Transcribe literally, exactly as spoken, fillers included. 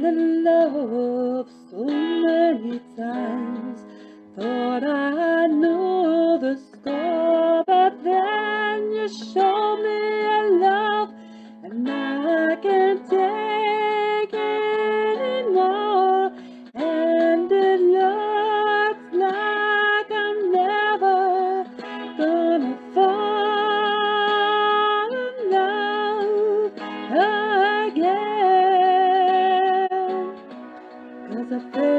in love so many times. Thought I knew the score, but then you showed me a love, and I can't take anymore. And it looks like I'm never gonna fall in love again. 'Cause I feel